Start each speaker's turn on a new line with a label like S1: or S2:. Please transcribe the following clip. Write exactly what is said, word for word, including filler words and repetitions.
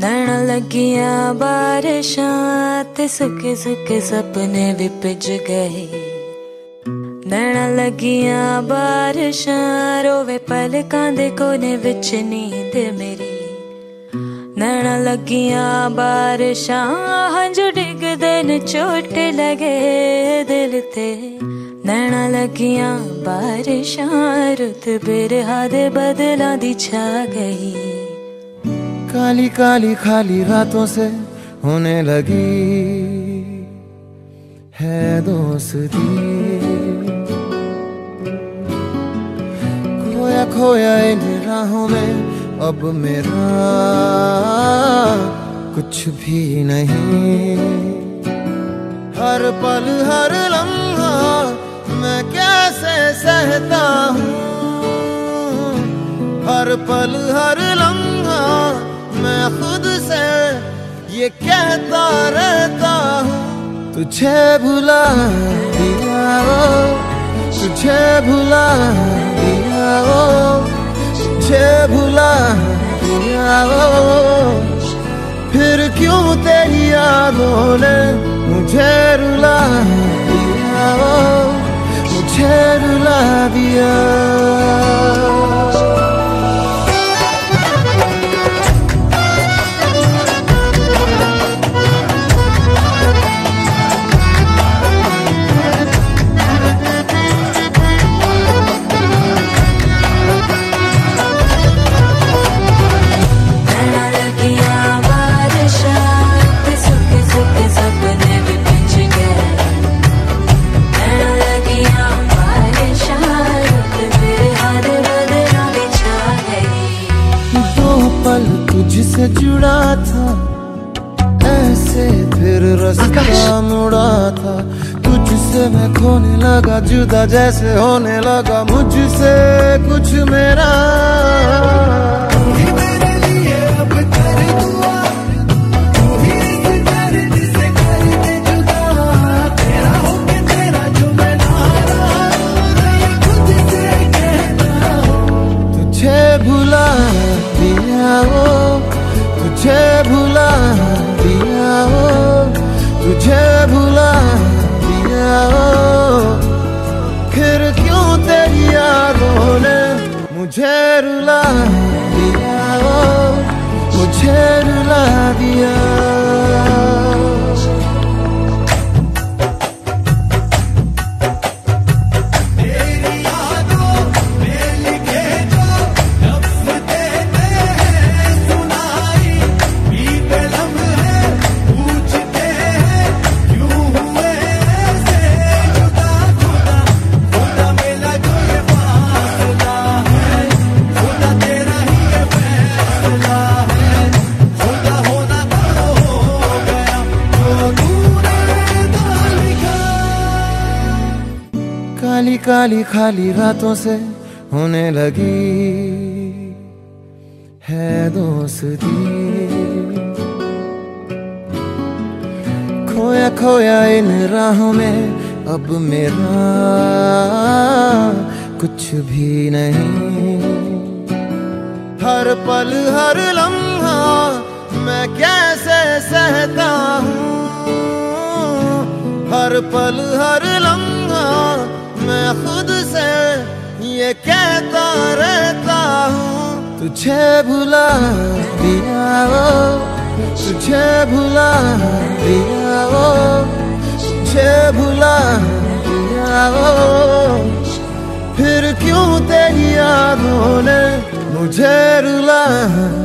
S1: नैना लगियां बारिशां ते सुके सुके सपने भी भिज गए। नैना लगियां बारिशां रोवे पलकां दे कोने विच नींद मेरी। नैना लगियां बारिशां हंझू डिगदे न चोट लगे दिल ते। नैना लगियां बारिशां रुत बिरहा दे बदलां दी छा गई।
S2: काली काली खाली रातों से होने लगी है दोस्ती। खोया खोया इन राहों में अब मेरा कुछ भी नहीं। हर पल हर लम्हा मैं कैसे सहता हूँ। हर पल हर लम्हा मैं खुद से ये कहता रहता हूँ। तुझे भुला दिया ओ, तुझे भुला दिया ओ, तुझे भुला दिया ओ। फिर क्यों तेरी यादों ने मुझे रुला दिया ओ, मुझे रुला दिया। पल तुझसे जुड़ा था ऐसे फिर रास्ता मुड़ा था। तुझसे मैं खोने लगा जुदा जैसे होने लगा मुझसे कुछ मेरा। तुझे भुला दिया ओ, तुझे भुला दिया ओ, तुझे भुला दिया ओ। फिर क्यों तेरी यादों ने मुझे रुला दिया ओ, मुझे रुला दिया। काली काली खाली रातों से होने लगी है दोस्ती। खोया खोया इन राहों में अब मेरा कुछ भी नहीं। हर पल हर लम्हा मैं कैसे सहता हूँ। हर पल हर लम्हा मैं खुद से ये कहता रहता हूँ। तुझे भुला दिया ओ, तुझे भुला दिया ओ, तुझे भुला दिया ओ। फिर क्यों तेरी यादों ने मुझे रुला